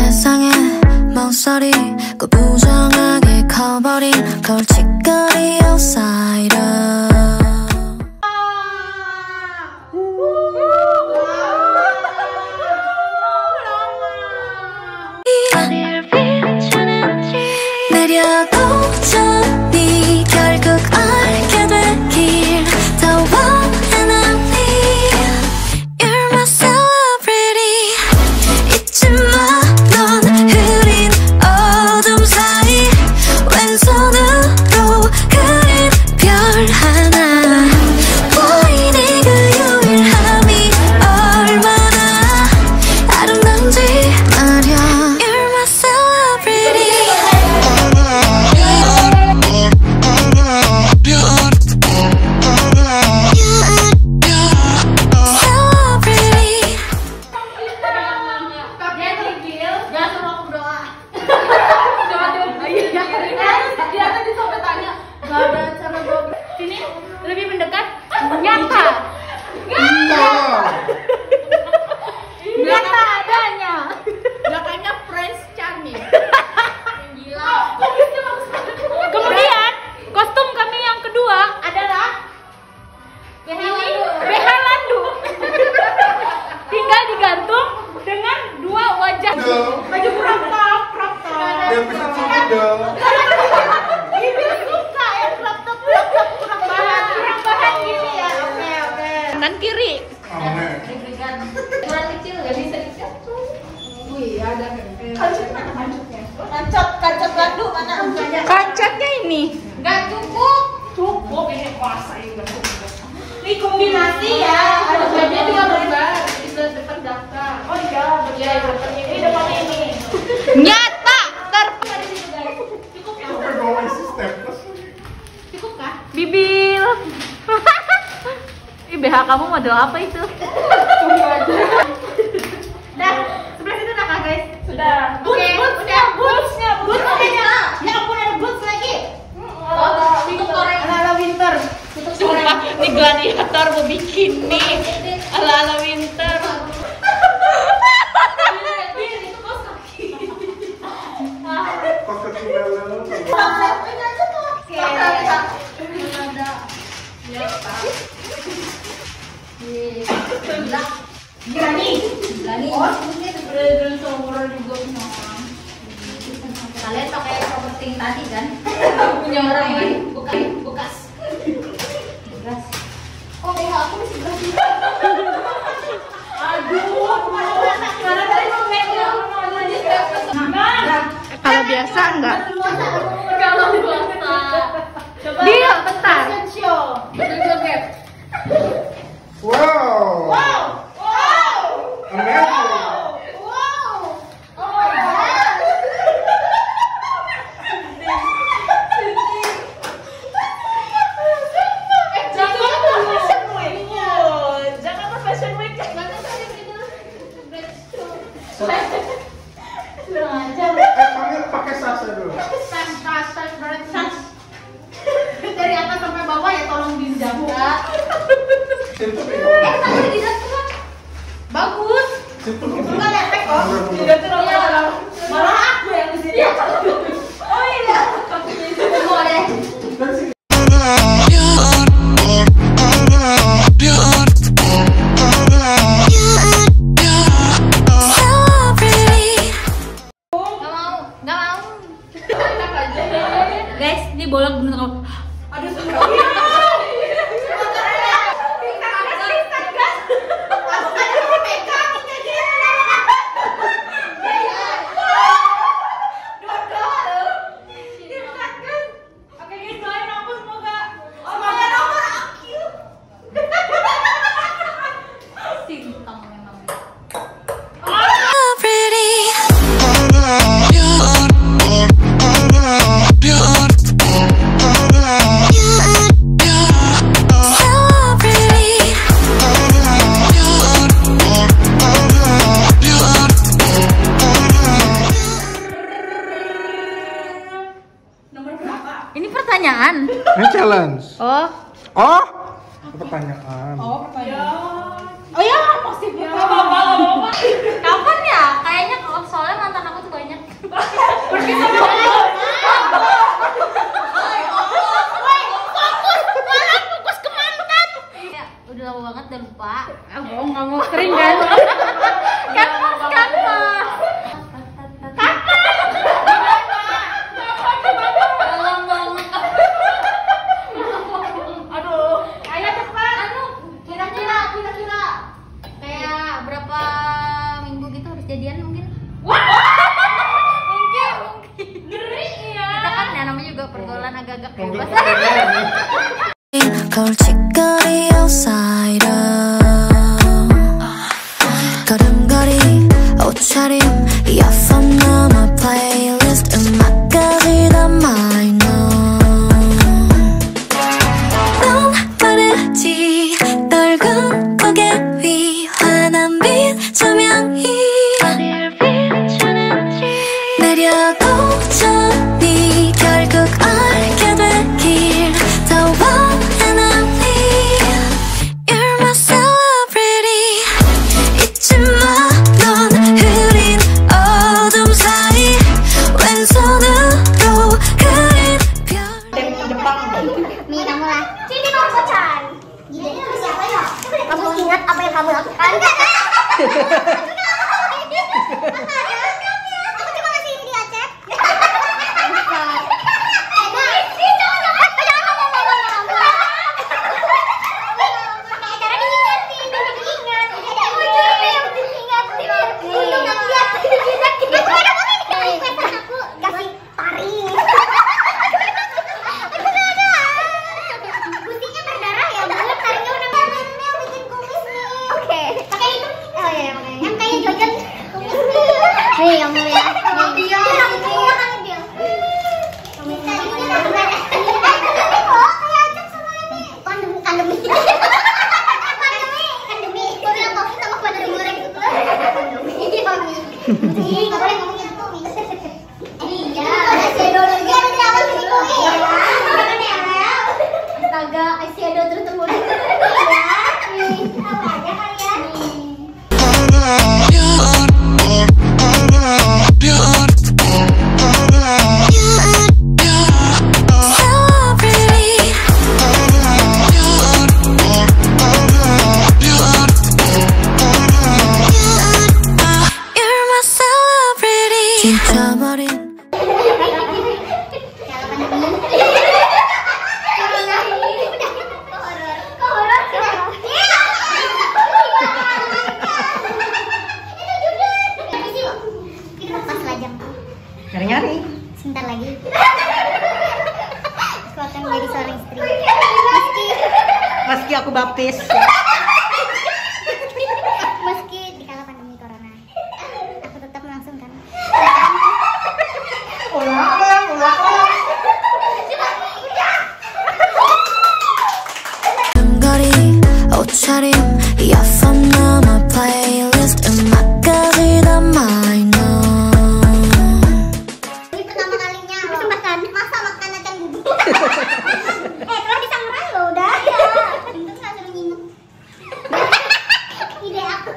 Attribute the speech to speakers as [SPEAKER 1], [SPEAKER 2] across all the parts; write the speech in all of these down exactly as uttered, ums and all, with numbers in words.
[SPEAKER 1] 세상에 모서리 꾸부정하게 커버린 걸칫거리 outsider. 내려오자니 결국 알게 되길 더 원해 난 You're my celebrity. 잊지 마 넌 흐린 어둠 사이 왼손으로 그린 별 하나. Why 네가 유일함이 얼마나 아름다운지 말야. You're my celebrity.
[SPEAKER 2] Sini lebih mendekat, nyata, nyata, nyata adanya. Belakangnya Prince Charming. Gila. Kemudian kostum kami yang kedua adalah ini B H Landu. Tinggal digantung dengan dua wajah. Baju crop top, crop top.
[SPEAKER 3] Yang bisa cumidel.
[SPEAKER 2] Ini suka ya crop top, crop top kurang bahan, kurang bahan gini ya. Oke oke. Kanan kiri.
[SPEAKER 3] Amin.
[SPEAKER 2] Kurang kecil nggak bisa dicampur. Wih ada kancet mana kancetnya? Kancet kancet Landu mana? Kancetnya ini. Nggak cukup. Cukup ini kuasa ini. Ini kombinasi ya. Ada bajunya juga berubah. Bisa depan daftar. Oh iya, iya depan ini. Ini depan ini. Nyata terpilih di situ guys. Cukup ya.
[SPEAKER 3] Sampai bawa isi staples.
[SPEAKER 2] Cukup kah? Bibil. Ih B H kamu model apa itu? Dah, sebelah situ dah kak guys. Sudah. Oke. Bootsnya, bootsnya, bootsnya. Ya ampun ada boots lagi. Oh, tutup korek. Ala winter. Sumpah, ini gladiator mau bikini ala-ala winter. Itu kos kaki.
[SPEAKER 3] Kos ketinggalan.
[SPEAKER 2] Oke. Berani, berani. Oh, ini sebenarnya seumuran juga punya orang. Kalian pakai properti tadi kan? Punya orang kan? Bukan, bekas. Bekas. Oh, ya aku di sebelah sini. Aduh, kemana-mana. Karena tadi mau megang. Kalau biasa enggak? Kalau biasa. Dia bentar. Joget.
[SPEAKER 3] Wow.
[SPEAKER 2] Wow. Wow.
[SPEAKER 3] Amazing.
[SPEAKER 2] Wow. Oh my god. Eh, Jakarta Fashion Week. Jakarta Fashion Week. Kurang ajar.
[SPEAKER 3] Eh, panggil pakai sasa dulu.
[SPEAKER 2] Tas, tas, tas, berat tas. Dari atas sampai bawah ya tolong dijaga.
[SPEAKER 3] Situ
[SPEAKER 2] Eh, tapi di dalam bagus.
[SPEAKER 3] Situ
[SPEAKER 2] Bukan lepek kok. Tidak terlalu. Malah aku yang di sini. Oh iya. Boleh. Nggak mau, nggak mau. Guys, ini bolak bener. Aduh, sudah. Ini pertanyaan.
[SPEAKER 3] Ini challenge.
[SPEAKER 2] Oh.
[SPEAKER 3] Oh. Pertanyaan.
[SPEAKER 2] Oh, pertanyaan. Oh ya, pasti ya. Kapan ya? Kayaknya soalnya mantan aku tuh mungkin.
[SPEAKER 4] Wah.
[SPEAKER 2] Mungkin mungkin.
[SPEAKER 4] Ngeri ya.
[SPEAKER 2] Kita kan ya namanya juga pergaulan agak-agak bebas.
[SPEAKER 1] 걸칫거리 outsider 걸음걸이 옷차림 이어폰 넘어 playlist 음악까지 다 minor 넌 빠르지 널군 고개 위 환한 빛 조명이 어딜 비추는지 내려도 전이 결국 알게 되길 더워
[SPEAKER 5] Nih kamu lah. Sini kamu pacar. Gini sama siapa ya? Kamu ingat apa yang kamu lakukan? Aku cuma ngasih ini dia chat. Nih yang mulia. Nih dia.
[SPEAKER 4] Nyari-nyari.
[SPEAKER 5] Sebentar lagi. Aku akan menjadi seorang istri. Meski
[SPEAKER 4] Meski aku baptis.
[SPEAKER 5] meski di kala pandemi corona, aku tetap melangsungkan.
[SPEAKER 4] Ulang, ulang, ulang, ulang.
[SPEAKER 1] 걸음걸이 옷차림 이어폰 넘어 playlist 음악까지 다 minor
[SPEAKER 5] Ini pertama kalinya loh. Masa makan akan bubuk? Eh, telah disangrai loh, udah ya. Untung nggak suruh nyimak. Ide aku.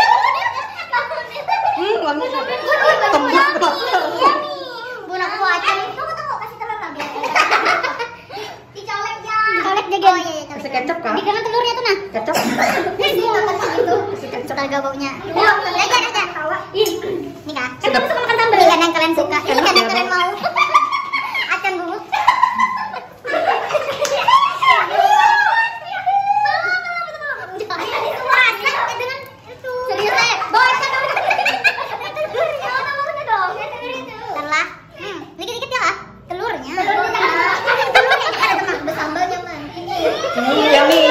[SPEAKER 4] Hmm, wangi.
[SPEAKER 5] Tembus banget. Iya nih. Bun aku aja. Kamu tuh mau kasih telur lagi? Dicolek ya. Dicolek jaga. Oh iya, iya.
[SPEAKER 4] Kasih kecap kah?
[SPEAKER 5] Dikena telurnya tuh nah.
[SPEAKER 4] Kecap.
[SPEAKER 5] Nih, dia makan gitu. Astaga baunya. Ya, aja aja. Nih kak. Kan kamu suka makan sambal. Pilihan yang kalian suka. Pilihan yang kalian mau. Akan bubuk. Serius ya? Bawa aja dong. Telurnya dong. Setelah, hmm, dikit-dikit ya kak. Telurnya. Telurnya ada teman bersambalnya man.
[SPEAKER 4] Hmm, yummy.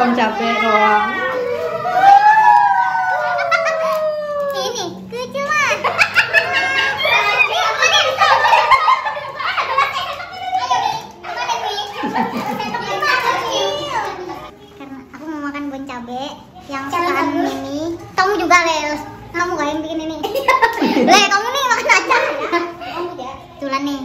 [SPEAKER 4] bon cabe doang.
[SPEAKER 5] Ini kecuan. Karena aku mau makan bon cabe yang kesukaan Mimi. Kamu juga, Leos. Kamu gak yang bikin ini. Le, kamu nih makan aja. Kamu ya. Tulan nih.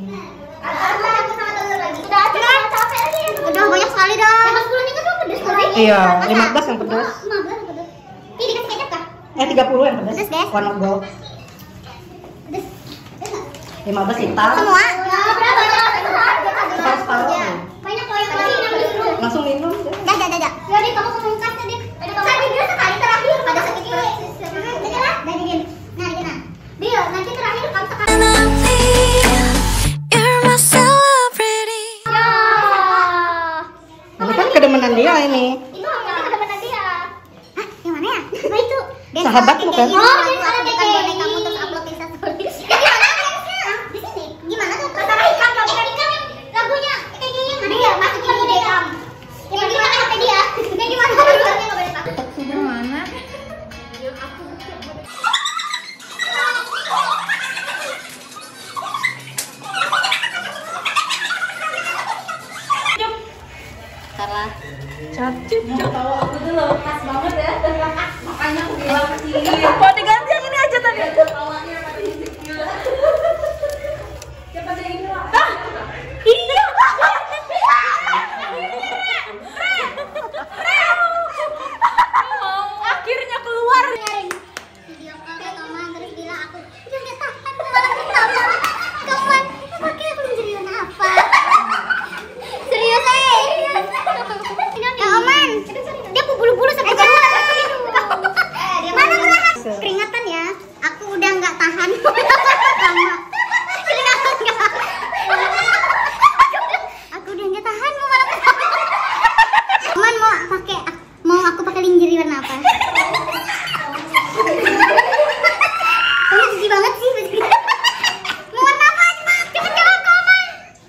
[SPEAKER 5] Udah, udah, capek lagi. Udah banyak sekali dah. Yang sepuluh itu tuh pedes kali.
[SPEAKER 4] Iya, lima belas yang pedas.
[SPEAKER 5] lima belas yang pedes. Ini dikasih kecap kah?
[SPEAKER 4] Eh tiga puluh yang pedas.
[SPEAKER 5] Pedas, Des.
[SPEAKER 4] Warna gold.
[SPEAKER 5] Pedes. Pedes nggak?
[SPEAKER 4] lima belas hitam.
[SPEAKER 5] Semua? Berapa?
[SPEAKER 4] Separuh-separuh.
[SPEAKER 5] Banyak loh yang lagi yang disuruh.
[SPEAKER 4] Langsung minum.
[SPEAKER 5] Dah, dah, dah, dah. Ya, Dik, kamu pemungkas ya, Dik. Kan dia sekali terakhir pada saat itu. Dah, dah, dah, Dik. Nah, Dik, nah. Bil, nanti terakhir kamu sekali.
[SPEAKER 1] You're my celebrity.
[SPEAKER 5] Ya.
[SPEAKER 4] Ini kan kedemenan dia ini.
[SPEAKER 5] Itu yang kedemenan dia. Hah, yang mana ya? Nah, itu. Des,
[SPEAKER 4] Sahabatmu
[SPEAKER 5] kayak
[SPEAKER 4] kan?
[SPEAKER 5] gini,
[SPEAKER 2] Oh,
[SPEAKER 5] aku
[SPEAKER 2] Des, ada
[SPEAKER 5] bukan
[SPEAKER 2] kayak
[SPEAKER 5] boneka kamu
[SPEAKER 2] gini.
[SPEAKER 5] terus upload Instastory. Ya, gimana Desnya? Di sini. Gimana tuh? Masalah ikan, kalau ikan ikan yang lagunya kayak gini yang mana ya? Masukin di dekam. Yang gimana H P dia? Yang gimana? Yang nggak boleh pakai.
[SPEAKER 2] Sudah mana?
[SPEAKER 5] Salah.
[SPEAKER 2] Cantik, tahu aku dulu pas banget ya. Makanya aku bilang sih. Mau diganti yang ini aja tadi. Awalnya tadi insecure. Coba deh ini lah. Iya. Akhirnya keluar.
[SPEAKER 5] Video call ke teman terus bilang aku udah nggak tahan malah ketawa. Kapan pakai aku menjadi apa? Serius eh? Ya Oman, dia bulu-bulu sampai keluar. Mana merahat? Keringatan ya. Aku udah nggak tahan. Lama. Keringatan nggak? Aku udah nggak tahan mau malah ketawa. Oman mau pakai mau aku pakai lingerie warna apa? Kamu jijik banget sih. Mau warna apa? Cepet jawab ke Oman.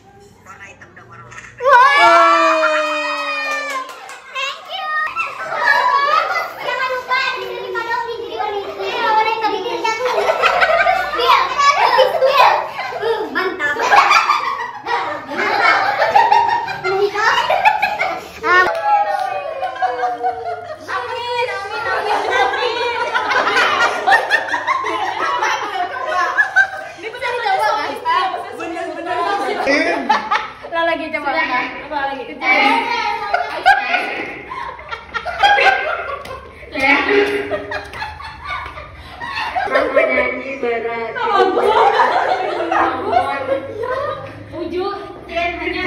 [SPEAKER 5] Thank you. Jangan lupa diterima dong lingerie warna itu. Ya, warna yang tadi dia jatuh. Bil, bil. Hmm, mantap. Mantap. Menikah. Um,
[SPEAKER 2] Amin, amin, amin, amin. Ini bisa dicoba kan? Bener-bener. Lah lagi coba. Coba lagi. Menyanyi berat. Ujuk, Jen hanya.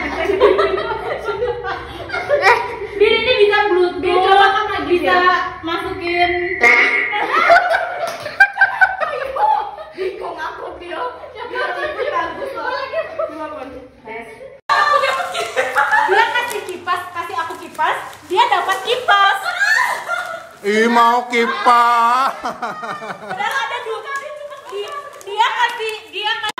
[SPEAKER 2] Eh, Bil ini bisa bluetooth. Bil coba kan lagi bisa masukin. Bingung aku Bil. Tapi bagus loh. Coba Bon. Tes. Dia kasih kipas, kasih aku kipas, dia dapat kipas.
[SPEAKER 3] Ih, mau kipas.
[SPEAKER 2] Padahal ada dua kali dia, dia kasih dia kasih